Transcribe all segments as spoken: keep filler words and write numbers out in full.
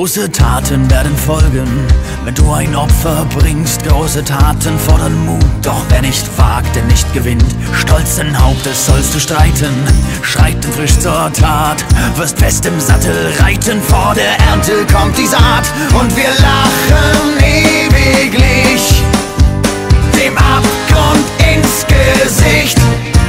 Große Taten werden folgen, wenn du ein Opfer bringst. Große Taten fordern Mut, doch wer nicht wagt, der nicht gewinnt. Stolzen Hauptes sollst du streiten, schreiten frisch zur Tat. Wirst fest im Sattel reiten, vor der Ernte kommt die Saat. Und wir lachen ewiglich dem Abgrund ins Gesicht.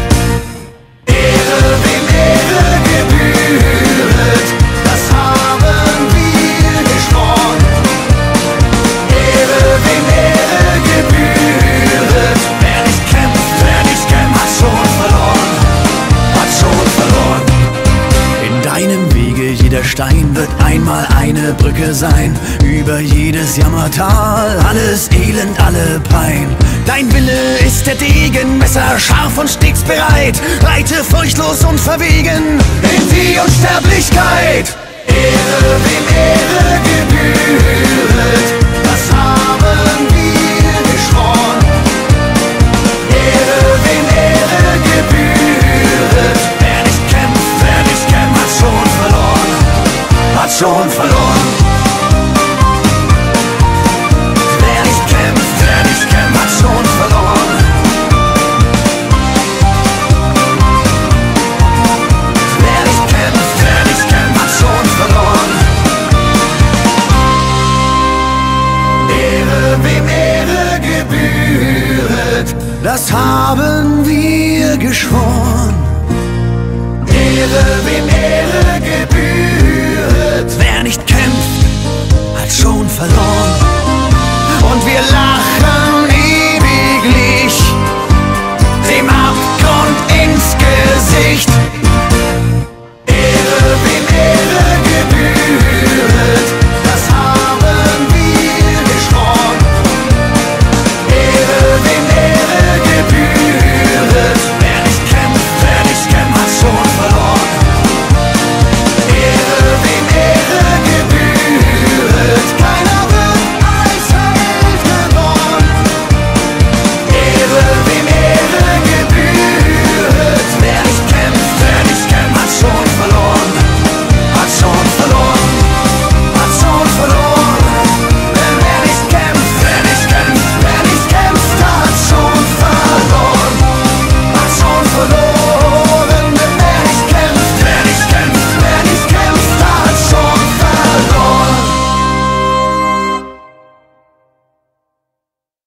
Ehre, wem Ehre gebühret, das haben wir geschworen. Ehre, wem Ehre gebühret, wer nicht kämpft, wer nicht kämpft, hat schon verloren, hat schon verloren. In deinem Wege jeder Stein wird einmal eine Brücke sein, über jedes Jammertal, alles Elend, alle Pein. Dein Wille ist der Degen, Messer scharf und stets bereit. Reite furchtlos und verwegen in die Unsterblichkeit. Ehre, wem Ehre gebühret, das haben wir geschworen. Ehre, wem Ehre gebühret, wer nicht kämpft, wer nicht kämpft, hat schon verloren, hat schon verloren. Wer nicht kämpft, wer nicht kämpft, hat schon verloren. Wer nicht kämpft, wer nicht kämpft, hat schon verloren. Ehre, wem Ehre gebühret, das haben wir geschworen. Ehre, wem Ehre gebühret.